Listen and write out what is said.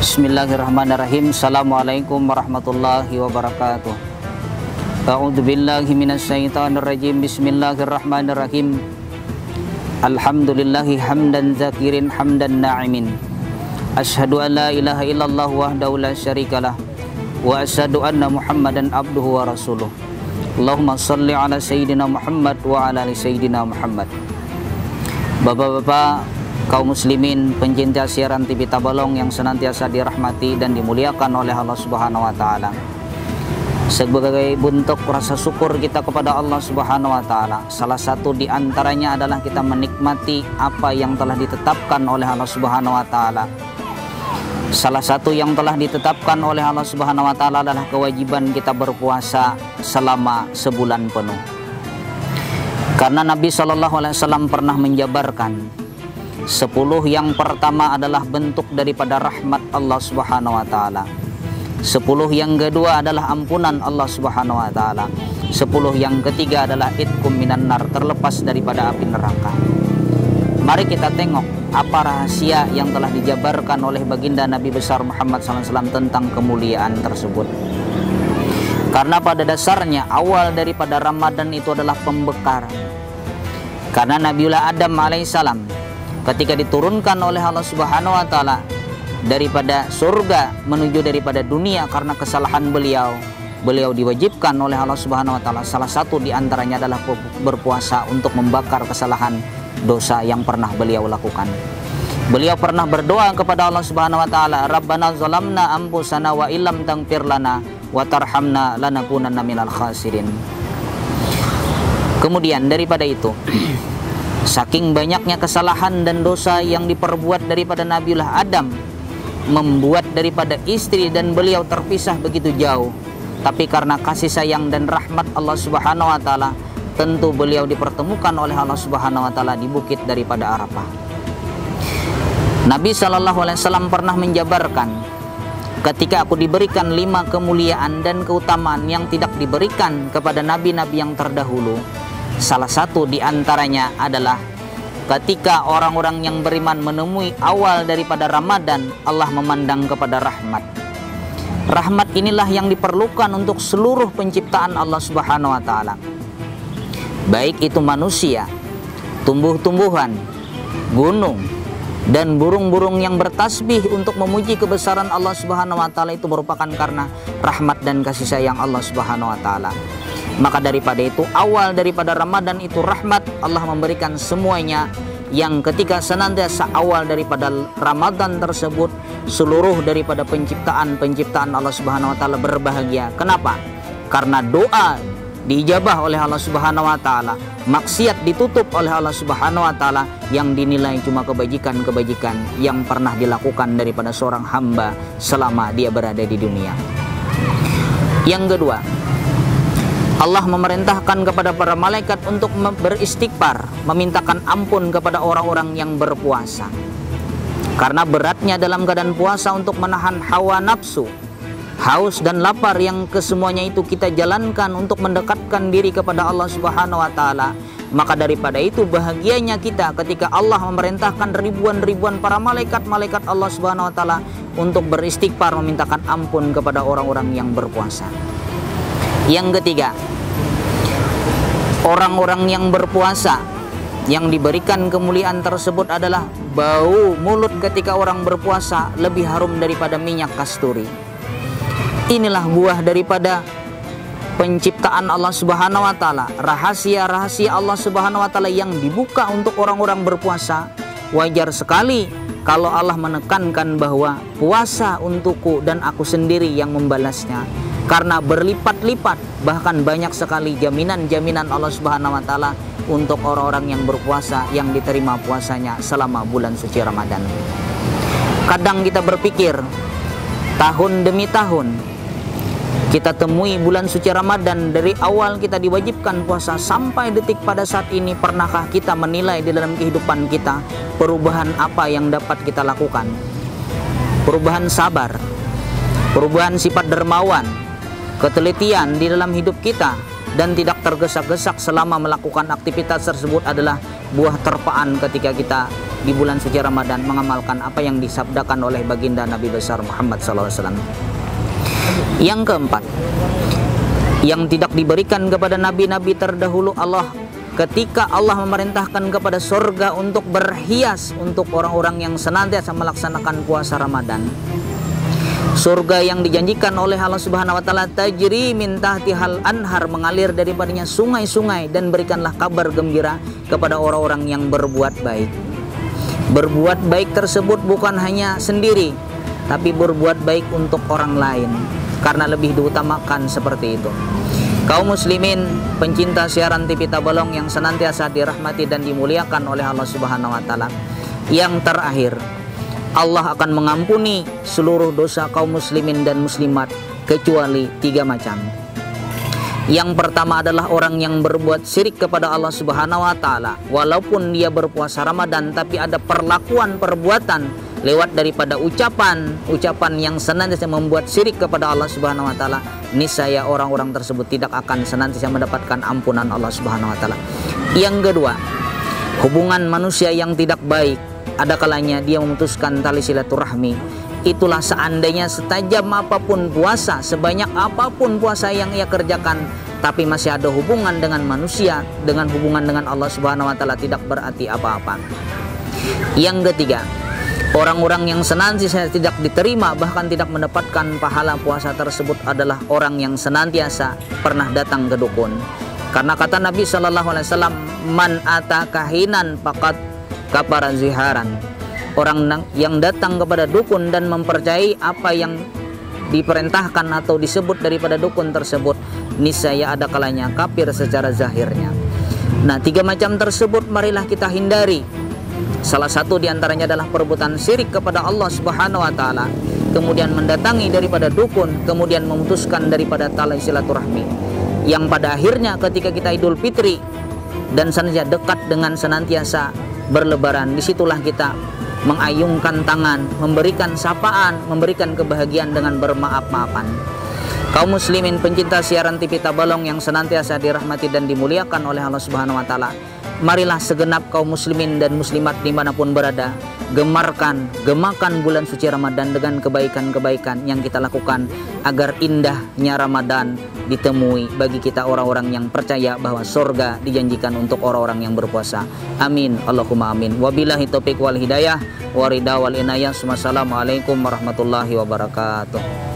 Bismillahirrahmanirrahim. Assalamualaikum warahmatullahi wabarakatuh. A'udzu billahi minasyaitonir rajim. Bismillahirrahmanirrahim. Alhamdulillahi hamdan zakirin hamdan na'imin. Asyhadu an la ilaha illallah wahdahu la syarikalah wa asyhadu anna Muhammadan abduhu wa rasuluh. Allahumma shalli ala sayyidina Muhammad wa ala ali sayyidina Muhammad. Bapak-bapak, kaum muslimin pencinta siaran TV Tabalong yang senantiasa dirahmati dan dimuliakan oleh Allah Subhanahu wa taala. Sebagai bentuk rasa syukur kita kepada Allah Subhanahu wa taala, salah satu di antaranya adalah kita menikmati apa yang telah ditetapkan oleh Allah Subhanahu wa taala. Salah satu yang telah ditetapkan oleh Allah Subhanahu wa taala adalah kewajiban kita berpuasa selama sebulan penuh. Karena Nabi SAW pernah menjabarkan 10 yang pertama adalah bentuk daripada rahmat Allah Subhanahu wa taala. 10 yang kedua adalah ampunan Allah Subhanahu wa taala. 10 yang ketiga adalah itqum minan nar, terlepas daripada api neraka. Mari kita tengok apa rahasia yang telah dijabarkan oleh baginda Nabi besar Muhammad SAW tentang kemuliaan tersebut. Karena pada dasarnya awal daripada Ramadan itu adalah pembekar. Karena Nabiullah Adam alaihissalam ketika diturunkan oleh Allah Subhanahu wa taala daripada surga menuju daripada dunia karena kesalahan beliau diwajibkan oleh Allah Subhanahu wa taala. Salah satu di antaranya adalah berpuasa untuk membakar kesalahan dosa yang pernah beliau lakukan. Beliau pernah berdoa kepada Allah Subhanahu wa taala, Rabbana zalamna anfusana wa illam taghfir lana wa tarhamna lanakunanna minal khasirin. Kemudian daripada itu, saking banyaknya kesalahan dan dosa yang diperbuat daripada Nabiullah Adam, membuat daripada istri dan beliau terpisah begitu jauh. Tapi karena kasih sayang dan rahmat Allah Subhanahu wa taala, tentu beliau dipertemukan oleh Allah Subhanahu wa taala di bukit daripada Arafah. Nabi SAW pernah menjabarkan, ketika aku diberikan 5 kemuliaan dan keutamaan yang tidak diberikan kepada nabi-nabi yang terdahulu, salah satu di antaranya adalah ketika orang-orang yang beriman menemui awal daripada Ramadan, Allah memandang kepada rahmat. Rahmat inilah yang diperlukan untuk seluruh penciptaan Allah Subhanahu wa taala. Baik itu manusia, tumbuh-tumbuhan, gunung, dan burung-burung yang bertasbih untuk memuji kebesaran Allah Subhanahu wa taala, itu merupakan karena rahmat dan kasih sayang Allah Subhanahu wa taala. Maka daripada itu, awal daripada Ramadan itu rahmat. Allah memberikan semuanya, yang ketika senantiasa awal daripada Ramadan tersebut, seluruh daripada penciptaan Allah Subhanahu wa taala berbahagia. Kenapa? Karena doa diijabah oleh Allah Subhanahu wa taala, maksiat ditutup oleh Allah Subhanahu wa taala, yang dinilai cuma kebajikan-kebajikan yang pernah dilakukan daripada seorang hamba selama dia berada di dunia. Yang kedua, Allah memerintahkan kepada para malaikat untuk beristighfar, memintakan ampun kepada orang-orang yang berpuasa. Karena beratnya dalam keadaan puasa untuk menahan hawa nafsu, haus dan lapar yang kesemuanya itu kita jalankan untuk mendekatkan diri kepada Allah Subhanahu wa taala. Maka daripada itu bahagianya kita ketika Allah memerintahkan ribuan-ribuan para malaikat Allah Subhanahu wa taala untuk beristighfar, memintakan ampun kepada orang-orang yang berpuasa. Yang ketiga, orang-orang yang berpuasa yang diberikan kemuliaan tersebut adalah bau mulut ketika orang berpuasa lebih harum daripada minyak kasturi. Inilah buah daripada penciptaan Allah Subhanahu wa taala, rahasia-rahasia Allah Subhanahu wa taala yang dibuka untuk orang-orang berpuasa. Wajar sekali kalau Allah menekankan bahwa puasa untukku dan aku sendiri yang membalasnya, karena berlipat-lipat, bahkan banyak sekali jaminan-jaminan Allah Subhanahu wa taala untuk orang-orang yang berpuasa, yang diterima puasanya selama bulan suci Ramadan. Kadang kita berpikir, tahun demi tahun kita temui bulan suci Ramadan, dari awal kita diwajibkan puasa sampai detik pada saat ini, pernahkah kita menilai di dalam kehidupan kita perubahan apa yang dapat kita lakukan? Perubahan sabar, perubahan sifat dermawan, ketelitian di dalam hidup kita, dan tidak tergesa-gesa selama melakukan aktivitas tersebut adalah buah terpaan ketika kita di bulan suci Ramadan mengamalkan apa yang disabdakan oleh baginda Nabi besar Muhammad SAW. Yang keempat, yang tidak diberikan kepada nabi-nabi terdahulu Allah, ketika Allah memerintahkan kepada surga untuk berhias untuk orang-orang yang senantiasa melaksanakan puasa Ramadan. Surga yang dijanjikan oleh Allah Subhanahu wa taala, tajri min tahtihal anhar, mengalir daripadanya sungai-sungai, dan berikanlah kabar gembira kepada orang-orang yang berbuat baik. Berbuat baik tersebut bukan hanya sendiri, tapi berbuat baik untuk orang lain, karena lebih diutamakan seperti itu. Kaum muslimin pencinta siaran TV Tabalong yang senantiasa dirahmati dan dimuliakan oleh Allah Subhanahu wa taala, yang terakhir, Allah akan mengampuni seluruh dosa kaum muslimin dan muslimat kecuali 3 macam. Yang pertama adalah orang yang berbuat syirik kepada Allah Subhanahu wa taala, walaupun dia berpuasa Ramadan tapi ada perlakuan perbuatan lewat daripada ucapan yang senantiasa membuat syirik kepada Allah Subhanahu wa taala, niscaya orang-orang tersebut tidak akan senantiasa mendapatkan ampunan Allah Subhanahu wa taala. Yang kedua, hubungan manusia yang tidak baik, ada kalanya dia memutuskan tali silaturahmi. Itulah seandainya setajam apapun puasa, sebanyak apapun puasa yang ia kerjakan, tapi masih ada hubungan dengan manusia, dengan hubungan dengan Allah Subhanahu wa taala, tidak berarti apa-apa. Yang ketiga, orang-orang yang senantiasa tidak diterima, bahkan tidak mendapatkan pahala puasa tersebut adalah orang yang senantiasa pernah datang ke dukun. Karena kata Nabi SAW, man ata kahinan faqad kafara ziharan. Orang yang datang kepada dukun dan mempercayai apa yang diperintahkan atau disebut daripada dukun tersebut, niscaya ada kalanya kafir secara zahirnya. Nah, 3 macam tersebut marilah kita hindari. Salah satu diantaranya adalah perbuatan syirik kepada Allah Subhanahu wa taala, kemudian mendatangi daripada dukun, kemudian memutuskan daripada tali silaturahmi, yang pada akhirnya ketika kita Idul Fitri dan senantiasa dekat dengan senantiasa berlebaran, disitulah kita mengayungkan tangan, memberikan sapaan, memberikan kebahagiaan dengan bermaaf-maafan. Kaum muslimin pencinta siaran TV Tabalong yang senantiasa dirahmati dan dimuliakan oleh Allah Subhanahu wa taala, marilah segenap kaum muslimin dan muslimat dimanapun berada, gemakan bulan suci Ramadan dengan kebaikan-kebaikan yang kita lakukan, agar indahnya Ramadan ditemui bagi kita orang-orang yang percaya bahwa surga dijanjikan untuk orang-orang yang berpuasa. Amin, Allahumma amin. Wabillahi taufiq wal hidayah, waridha wal inayah. Wassalamualaikum warahmatullahi wabarakatuh.